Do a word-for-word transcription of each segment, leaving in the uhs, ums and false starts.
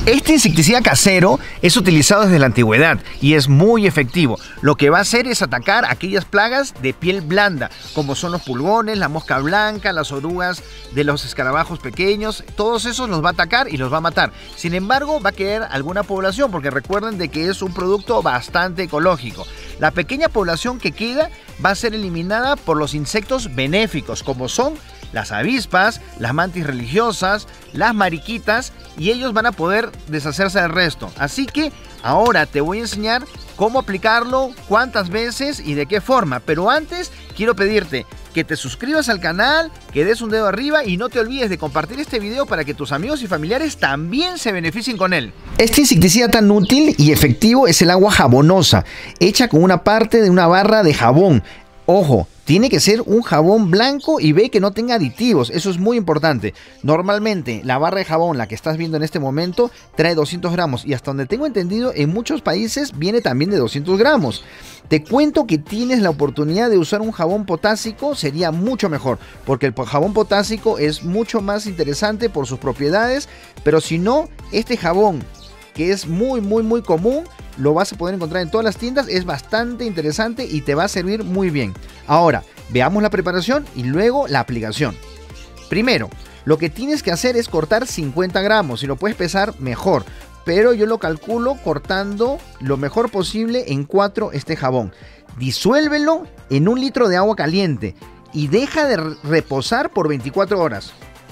Este insecticida casero es utilizado desde la antigüedad y es muy efectivo. Lo que va a hacer es atacar aquellas plagas de piel blanda, como son los pulgones, la mosca blanca, las orugas de los escarabajos pequeños. Todos esos los va a atacar y los va a matar. Sin embargo, va a quedar alguna población, porque recuerden de que es un producto bastante ecológico. La pequeña población que queda va a ser eliminada por los insectos benéficos, como son las avispas, las mantis religiosas, las mariquitas, y ellos van a poder deshacerse del resto. Así que ahora te voy a enseñar cómo aplicarlo, cuántas veces y de qué forma. Pero antes quiero pedirte que te suscribas al canal, que des un dedo arriba y no te olvides de compartir este video para que tus amigos y familiares también se beneficien con él. Este insecticida tan útil y efectivo es el agua jabonosa, hecha con una parte de una barra de jabón. Ojo, tiene que ser un jabón blanco y ve que no tenga aditivos, eso es muy importante. Normalmente la barra de jabón, la que estás viendo en este momento, trae doscientos gramos y hasta donde tengo entendido en muchos países viene también de doscientos gramos. Te cuento que tienes la oportunidad de usar un jabón potásico, sería mucho mejor, porque el jabón potásico es mucho más interesante por sus propiedades, pero si no, este jabón que es muy muy muy común, lo vas a poder encontrar en todas las tiendas, es bastante interesante y te va a servir muy bien. Ahora, veamos la preparación y luego la aplicación. Primero, lo que tienes que hacer es cortar cincuenta gramos, si lo puedes pesar mejor, pero yo lo calculo cortando lo mejor posible en cuatro este jabón. Disuélvelo en un litro de agua caliente y deja de reposar por veinticuatro horas.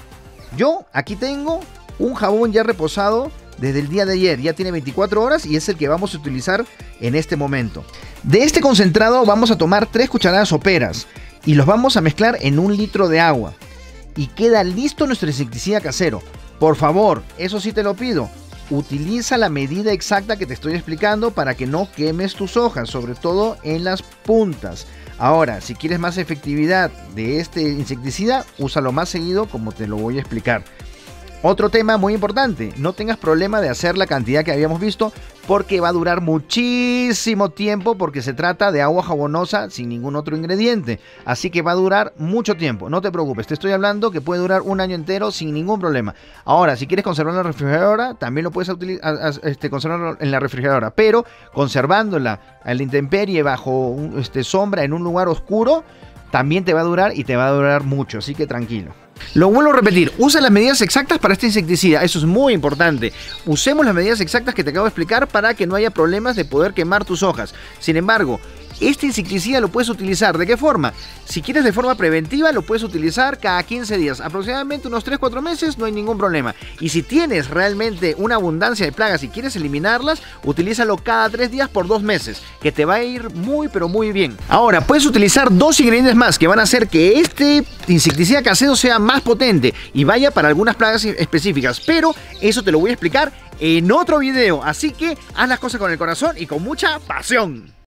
Yo aquí tengo un jabón ya reposado desde el día de ayer, ya tiene veinticuatro horas y es el que vamos a utilizar en este momento. De este concentrado vamos a tomar tres cucharadas soperas y los vamos a mezclar en un litro de agua y queda listo nuestro insecticida casero. Por favor, eso sí te lo pido, utiliza la medida exacta que te estoy explicando para que no quemes tus hojas, sobre todo en las puntas. Ahora, si quieres más efectividad de este insecticida, úsalo más seguido como te lo voy a explicar. Otro tema muy importante, no tengas problema de hacer la cantidad que habíamos visto porque va a durar muchísimo tiempo porque se trata de agua jabonosa sin ningún otro ingrediente. Así que va a durar mucho tiempo, no te preocupes, te estoy hablando que puede durar un año entero sin ningún problema. Ahora, si quieres conservarlo en la refrigeradora, también lo puedes este, conservarlo en la refrigeradora, pero conservándola a la intemperie bajo un, este, sombra en un lugar oscuro, también te va a durar y te va a durar mucho, así que tranquilo. Lo vuelvo a repetir, usa las medidas exactas para este insecticida, eso es muy importante. Usemos las medidas exactas que te acabo de explicar para que no haya problemas de poder quemar tus hojas. Sin embargo, este insecticida lo puedes utilizar, ¿de qué forma? Si quieres de forma preventiva, lo puedes utilizar cada quince días, aproximadamente unos tres a cuatro meses, no hay ningún problema. Y si tienes realmente una abundancia de plagas y quieres eliminarlas, utilízalo cada tres días por dos meses, que te va a ir muy pero muy bien. Ahora, puedes utilizar dos ingredientes más que van a hacer que este insecticida casero sea más potente y vaya para algunas plagas específicas, pero eso te lo voy a explicar en otro video, así que haz las cosas con el corazón y con mucha pasión.